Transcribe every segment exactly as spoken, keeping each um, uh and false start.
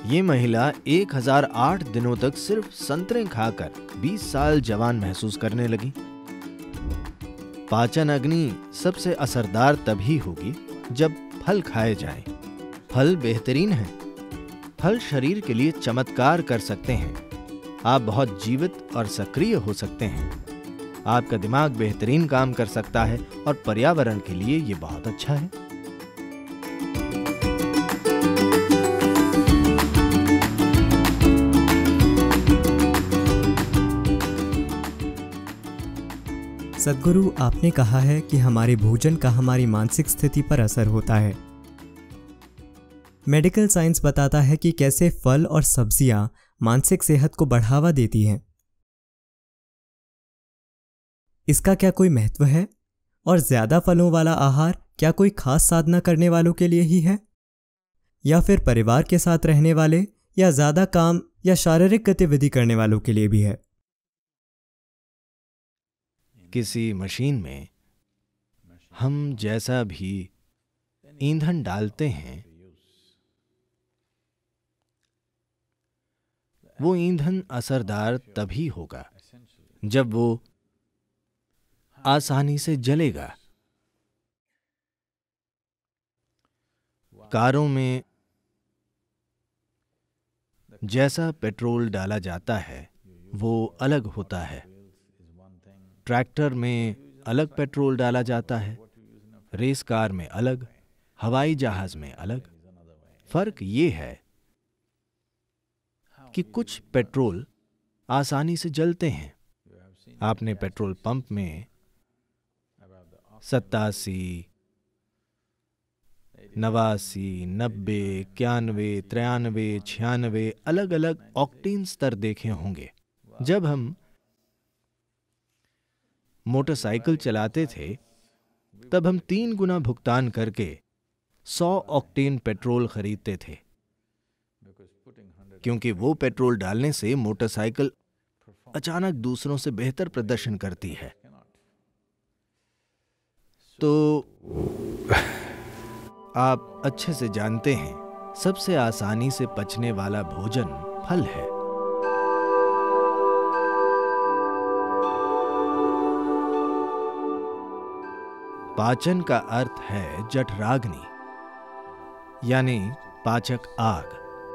ये महिला एक हज़ार आठ दिनों तक सिर्फ संतरे खाकर बीस साल जवान महसूस करने लगी। पाचन अग्नि सबसे असरदार तभी होगी जब फल खाए जाएं। फल बेहतरीन हैं। फल शरीर के लिए चमत्कार कर सकते हैं। आप बहुत जीवित और सक्रिय हो सकते हैं। आपका दिमाग बेहतरीन काम कर सकता है और पर्यावरण के लिए ये बहुत अच्छा है। सद्गुरु, आपने कहा है कि हमारे भोजन का हमारी मानसिक स्थिति पर असर होता है। मेडिकल साइंस बताता है कि कैसे फल और सब्जियां मानसिक सेहत को बढ़ावा देती हैं। इसका क्या कोई महत्व है? और ज्यादा फलों वाला आहार क्या कोई खास साधना करने वालों के लिए ही है, या फिर परिवार के साथ रहने वाले या ज्यादा काम या शारीरिक गतिविधि करने वालों के लिए भी है? किसी मशीन में हम जैसा भी ईंधन डालते हैं, वो ईंधन असरदार तभी होगा जब वो आसानी से जलेगा। कारों में जैसा पेट्रोल डाला जाता है वो अलग होता है। ट्रैक्टर में अलग पेट्रोल डाला जाता है, रेस कार में अलग, हवाई जहाज में अलग। फर्क ये है कि कुछ पेट्रोल आसानी से जलते हैं। आपने पेट्रोल पंप में सत्तासी, नवासी, नब्बे, इक्यानवे, तिरानवे, छियानवे अलग अलग ऑक्टेन स्तर देखे होंगे। जब हम मोटरसाइकिल चलाते थे तब हम तीन गुना भुगतान करके सौ ऑक्टेन पेट्रोल खरीदते थे, क्योंकि वो पेट्रोल डालने से मोटरसाइकिल अचानक दूसरों से बेहतर प्रदर्शन करती है। तो आप अच्छे से जानते हैं, सबसे आसानी से पचने वाला भोजन फल है। पाचन का अर्थ है जठराग्नि, यानी पाचक आग।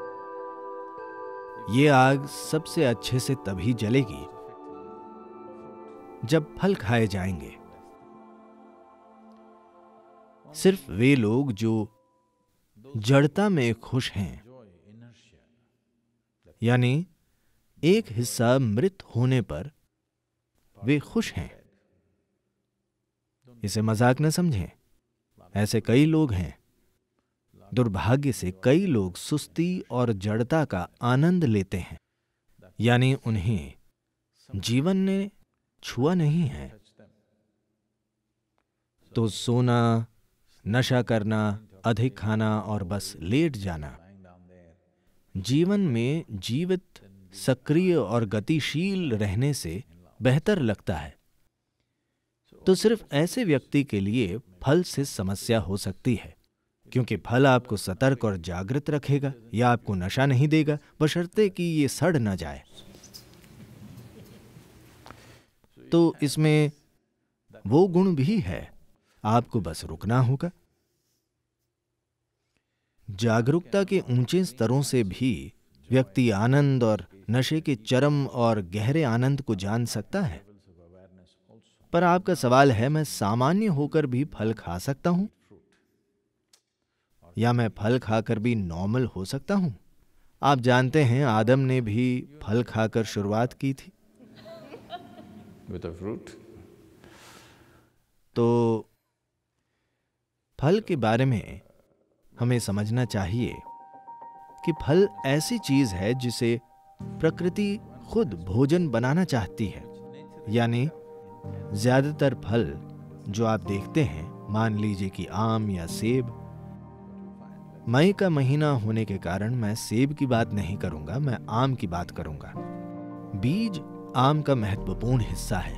ये आग सबसे अच्छे से तभी जलेगी जब फल खाए जाएंगे। सिर्फ वे लोग जो जड़ता में खुश हैं, यानी एक हिस्सा मृत होने पर वे खुश हैं, इसे मजाक न समझें। ऐसे कई लोग हैं। दुर्भाग्य से कई लोग सुस्ती और जड़ता का आनंद लेते हैं, यानी उन्हें जीवन ने छुआ नहीं है। तो सोना, नशा करना, अधिक खाना और बस लेट जाना जीवन में जीवित, सक्रिय और गतिशील रहने से बेहतर लगता है। तो सिर्फ ऐसे व्यक्ति के लिए फल से समस्या हो सकती है, क्योंकि फल आपको सतर्क और जागृत रखेगा या आपको नशा नहीं देगा, बशर्ते कि ये सड़ न जाए। तो इसमें वो गुण भी है, आपको बस रुकना होगा। जागरूकता के ऊंचे स्तरों से भी व्यक्ति आनंद और नशे के चरम और गहरे आनंद को जान सकता है। पर आपका सवाल है, मैं सामान्य होकर भी फल खा सकता हूं, या मैं फल खाकर भी नॉर्मल हो सकता हूं? आप जानते हैं, आदम ने भी फल खाकर शुरुआत की थी। With a fruit. तो फल के बारे में हमें समझना चाहिए कि फल ऐसी चीज है जिसे प्रकृति खुद भोजन बनाना चाहती है। यानी ज्यादातर फल जो आप देखते हैं, मान लीजिए कि आम या सेब, मई का महीना होने के कारण मैं सेब की बात नहीं करूंगा, मैं आम की बात करूंगा। बीज आम का महत्वपूर्ण हिस्सा है।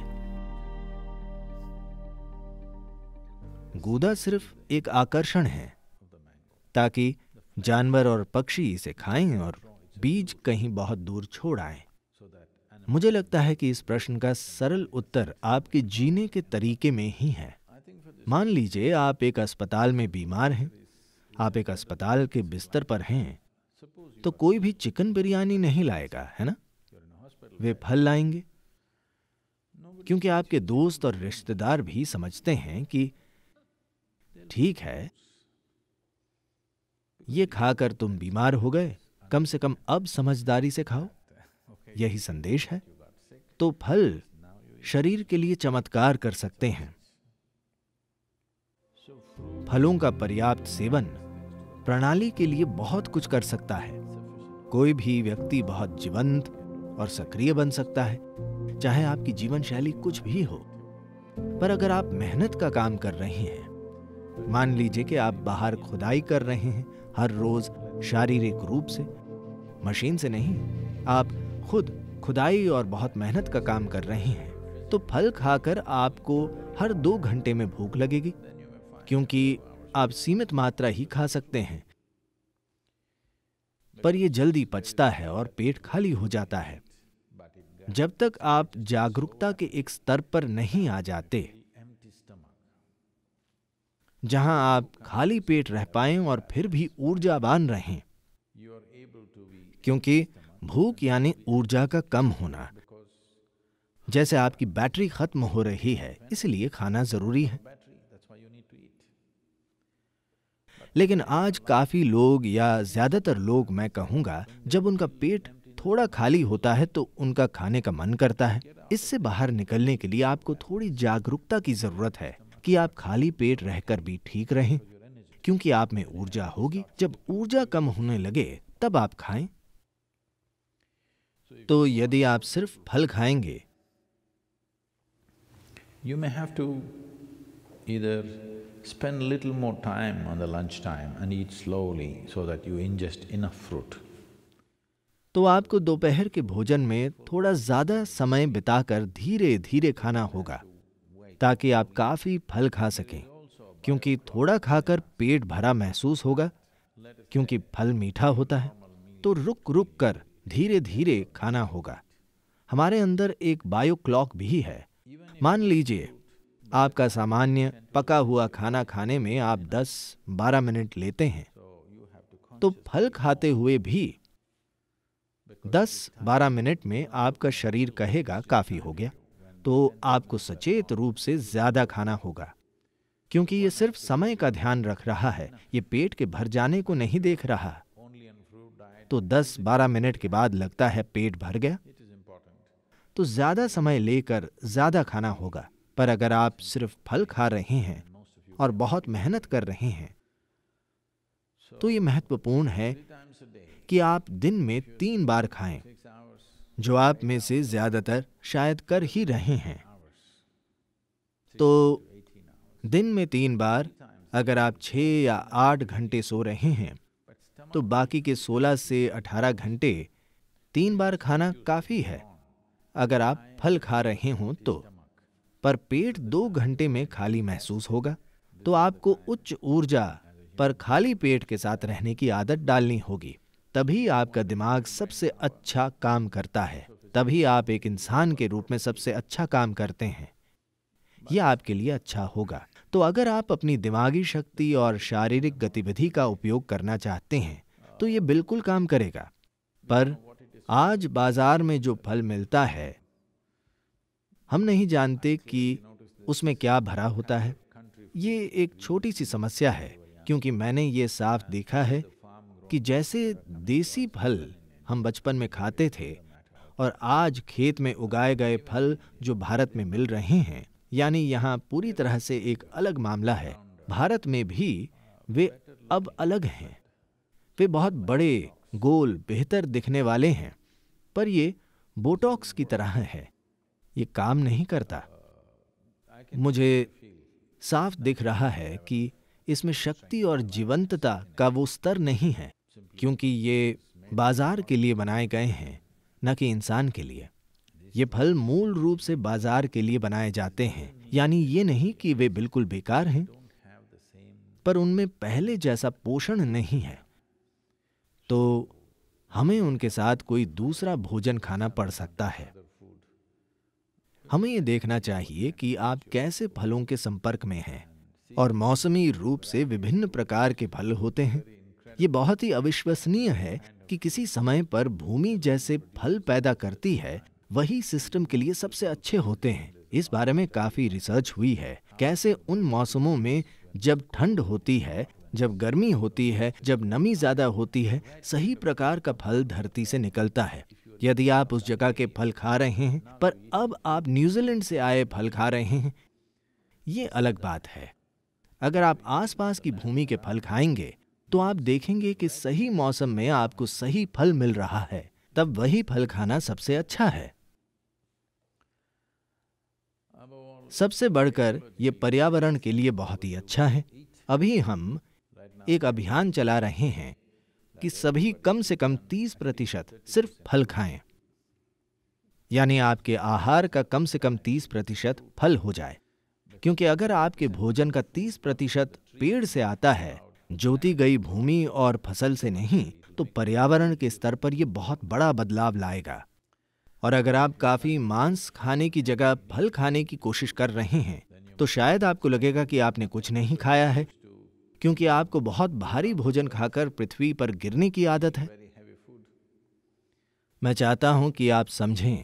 गूदा सिर्फ एक आकर्षण है ताकि जानवर और पक्षी इसे खाएं और बीज कहीं बहुत दूर छोड़ आएं। मुझे लगता है कि इस प्रश्न का सरल उत्तर आपके जीने के तरीके में ही है। मान लीजिए आप एक अस्पताल में बीमार हैं, आप एक अस्पताल के बिस्तर पर हैं, तो कोई भी चिकन बिरयानी नहीं लाएगा, है ना? वे फल लाएंगे, क्योंकि आपके दोस्त और रिश्तेदार भी समझते हैं कि ठीक है, ये खाकर तुम बीमार हो गए, कम से कम अब समझदारी से खाओ। यही संदेश है। तो फल शरीर के लिए चमत्कार कर सकते हैं। फलों का पर्याप्त सेवन प्रणाली के लिए बहुत कुछ कर सकता है। कोई भी व्यक्ति बहुत जीवंत और सक्रिय बन सकता है, चाहे आपकी जीवन शैली कुछ भी हो। पर अगर आप मेहनत का काम कर रहे हैं, मान लीजिए कि आप बाहर खुदाई कर रहे हैं हर रोज शारीरिक रूप से, मशीन से नहीं, आप खुद खुदाई और बहुत मेहनत का काम कर रहे हैं, तो फल खाकर आपको हर दो घंटे में भूख लगेगी, क्योंकि आप सीमित मात्रा ही खा सकते हैं। पर यह जल्दी पचता है और पेट खाली हो जाता है। जब तक आप जागरूकता के एक स्तर पर नहीं आ जाते जहां आप खाली पेट रह पाएं और फिर भी ऊर्जावान रहें, क्योंकि भूख यानी ऊर्जा का कम होना। जैसे आपकी बैटरी खत्म हो रही है, इसलिए खाना जरूरी है। लेकिन आज काफी लोग, या ज्यादातर लोग मैं कहूंगा, जब उनका पेट थोड़ा खाली होता है तो उनका खाने का मन करता है। इससे बाहर निकलने के लिए आपको थोड़ी जागरूकता की जरूरत है कि आप खाली पेट रहकर भी ठीक रहें, क्योंकि आप में ऊर्जा होगी। जब ऊर्जा कम होने लगे तब आप खाएं। तो यदि आप सिर्फ फल खाएंगे, You may have to either spend little more time on the lunch time and eat slowly so that you ingest enough fruit. तो आपको दोपहर के भोजन में थोड़ा ज्यादा समय बिताकर धीरे धीरे खाना होगा, ताकि आप काफी फल खा सकें, क्योंकि थोड़ा खाकर पेट भरा महसूस होगा, क्योंकि फल मीठा होता है। तो रुक रुक कर धीरे धीरे खाना होगा। हमारे अंदर एक बायो क्लॉक भी है। मान लीजिए आपका सामान्य पका हुआ खाना खाने में आप दस बारह मिनट लेते हैं, तो फल खाते हुए भी दस बारह मिनट में आपका शरीर कहेगा काफी हो गया। तो आपको सचेत रूप से ज्यादा खाना होगा, क्योंकि ये सिर्फ समय का ध्यान रख रहा है, ये पेट के भर जाने को नहीं देख रहा। तो दस बारह मिनट के बाद लगता है पेट भर गया, तो ज्यादा समय लेकर ज्यादा खाना होगा। पर अगर आप सिर्फ फल खा रहे हैं और बहुत मेहनत कर रहे हैं, तो ये महत्वपूर्ण है कि आप दिन में तीन बार खाएं, जो आप में से ज्यादातर शायद कर ही रहे हैं। तो दिन में तीन बार, अगर आप छह या आठ घंटे सो रहे हैं, तो बाकी के सोलह से अठारह घंटे तीन बार खाना काफी है, अगर आप फल खा रहे हों तो। पर पेट दो घंटे में खाली महसूस होगा, तो आपको उच्च ऊर्जा पर खाली पेट के साथ रहने की आदत डालनी होगी। तभी आपका दिमाग सबसे अच्छा काम करता है, तभी आप एक इंसान के रूप में सबसे अच्छा काम करते हैं। यह आपके लिए अच्छा होगा। तो अगर आप अपनी दिमागी शक्ति और शारीरिक गतिविधि का उपयोग करना चाहते हैं, तो यह बिल्कुल काम करेगा। पर आज बाजार में जो फल मिलता है, हम नहीं जानते कि उसमें क्या भरा होता है। ये एक छोटी सी समस्या है, क्योंकि मैंने ये साफ देखा है कि जैसे देसी फल हम बचपन में खाते थे और आज खेत में उगाए गए फल जो भारत में मिल रहे हैं, यानी यहाँ पूरी तरह से एक अलग मामला है। भारत में भी वे अब अलग हैं। वे बहुत बड़े, गोल, बेहतर दिखने वाले हैं, पर ये बोटॉक्स की तरह है, ये काम नहीं करता। मुझे साफ दिख रहा है कि इसमें शक्ति और जीवंतता का वो स्तर नहीं है, क्योंकि ये बाजार के लिए बनाए गए हैं, न कि इंसान के लिए। ये फल मूल रूप से बाजार के लिए बनाए जाते हैं, यानी ये नहीं कि वे बिल्कुल बेकार हैं, पर उनमें पहले जैसा पोषण नहीं है। तो हमें उनके साथ कोई दूसरा भोजन खाना पड़ सकता है। हमें ये देखना चाहिए कि आप कैसे फलों के संपर्क में हैं, और मौसमी रूप से विभिन्न प्रकार के फल होते हैं। ये बहुत ही अविश्वसनीय है कि किसी समय पर भूमि जैसे फल पैदा करती है, वही सिस्टम के लिए सबसे अच्छे होते हैं। इस बारे में काफी रिसर्च हुई है, कैसे उन मौसमों में जब ठंड होती है, जब गर्मी होती है, जब नमी ज्यादा होती है, सही प्रकार का फल धरती से निकलता है। यदि आप उस जगह के फल खा रहे हैं, पर अब आप न्यूजीलैंड से आए फल खा रहे हैं, ये अलग बात है। अगर आप आसपास की भूमि के फल खाएंगे तो आप देखेंगे कि सही मौसम में आपको सही फल मिल रहा है, तब वही फल खाना सबसे अच्छा है। सबसे बढ़कर ये पर्यावरण के लिए बहुत ही अच्छा है। अभी हम एक अभियान चला रहे हैं कि सभी कम से कम तीस प्रतिशत सिर्फ फल खाएं, यानी आपके आहार का कम से कम तीस प्रतिशत फल हो जाए। क्योंकि अगर आपके भोजन का तीस प्रतिशत पेड़ से आता है, जोती गई भूमि और फसल से नहीं, तो पर्यावरण के स्तर पर यह बहुत बड़ा बदलाव लाएगा। और अगर आप काफी मांस खाने की जगह फल खाने की कोशिश कर रहे हैं, तो शायद आपको लगेगा कि आपने कुछ नहीं खाया है, क्योंकि आपको बहुत भारी भोजन खाकर पृथ्वी पर गिरने की आदत है। मैं चाहता हूं कि आप समझें।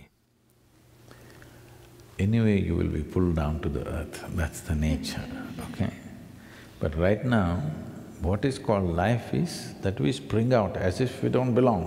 Anyway, you will be pulled down to the earth. That's the nature, okay? But right now, what is called life is that we spring out as if we don't belong.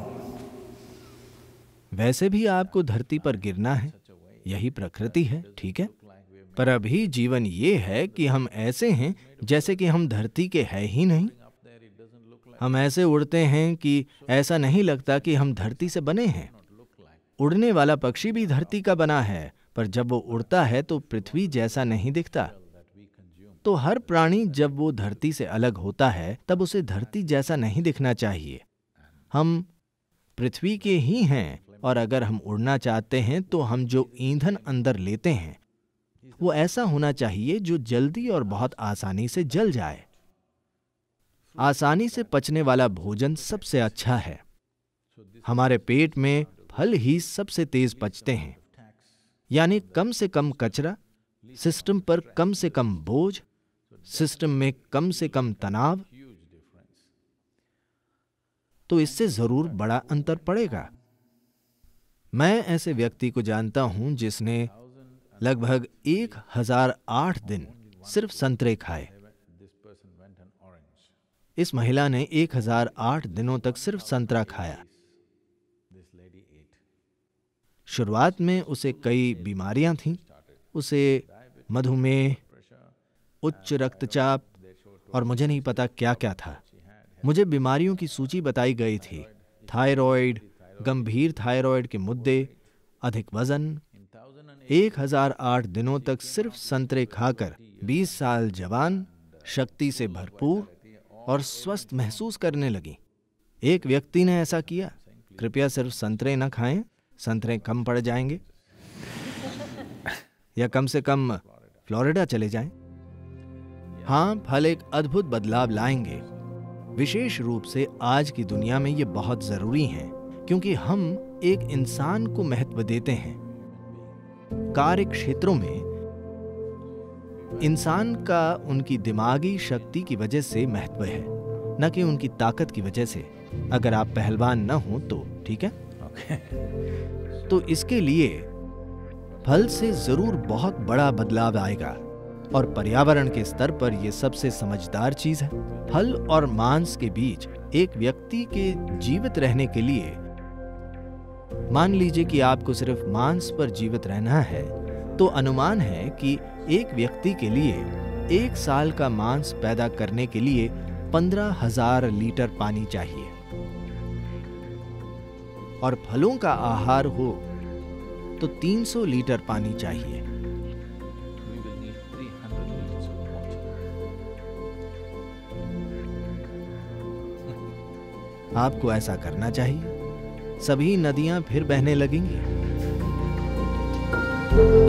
वैसे भी आपको धरती पर गिरना है, यही प्रकृति है, ठीक है? पर अभी जीवन ये है कि हम ऐसे हैं जैसे कि हम धरती के हैं ही नहीं। हम ऐसे उड़ते हैं कि ऐसा नहीं लगता कि हम धरती से बने हैं। उड़ने वाला पक्षी भी धरती का बना है, पर जब वो उड़ता है तो पृथ्वी जैसा नहीं दिखता। तो हर प्राणी जब वो धरती से अलग होता है, तब उसे धरती जैसा नहीं दिखना चाहिए। हम पृथ्वी के ही हैं, और अगर हम उड़ना चाहते हैं तो हम जो ईंधन अंदर लेते हैं वो ऐसा होना चाहिए जो जल्दी और बहुत आसानी से जल जाए। आसानी से पचने वाला भोजन सबसे अच्छा है। हमारे पेट में फल ही सबसे तेज पचते हैं, यानी कम से कम कचरा, सिस्टम पर कम से कम बोझ, सिस्टम में कम से कम तनाव। तो इससे जरूर बड़ा अंतर पड़ेगा। मैं ऐसे व्यक्ति को जानता हूं जिसने लगभग एक हजार आठ दिन सिर्फ संतरे खाए। इस महिला ने एक हजार आठ दिनों तक सिर्फ संतरा खाया। शुरुआत में उसे कई बीमारियां थीं। उसे मधुमेह, उच्च रक्तचाप और मुझे नहीं पता क्या क्या था। मुझे बीमारियों की सूची बताई गई थी। थायराइड, गंभीर थायराइड के मुद्दे, अधिक वजन। एक हजार आठ दिनों तक सिर्फ संतरे खाकर बीस साल जवान, शक्ति से भरपूर और स्वस्थ महसूस करने लगी। एक व्यक्ति ने ऐसा किया। कृपया सिर्फ संतरे न खाएं, संतरे कम पड़ जाएंगे, या कम से कम फ्लोरिडा चले जाएं। हाँ, फल एक अद्भुत बदलाव लाएंगे। विशेष रूप से आज की दुनिया में ये बहुत जरूरी है, क्योंकि हम एक इंसान को महत्व देते हैं। कार्य क्षेत्रों में इंसान का उनकी दिमागी शक्ति की वजह से महत्व है, न कि उनकी ताकत की वजह से। अगर आप पहलवान न हो तो ठीक है। okay. तो इसके लिए फल से जरूर बहुत बड़ा बदलाव आएगा, और पर्यावरण के स्तर पर यह सबसे समझदार चीज है। फल और मांस के बीच एक व्यक्ति के जीवित रहने के लिए, मान लीजिए कि आपको सिर्फ मांस पर जीवित रहना है, तो अनुमान है कि एक व्यक्ति के लिए एक साल का मांस पैदा करने के लिए पंद्रह हजार लीटर पानी चाहिए। और फलों का आहार हो तो तीन सौ लीटर पानी चाहिए। आपको ऐसा करना चाहिए। सभी नदियां फिर बहने लगेंगी।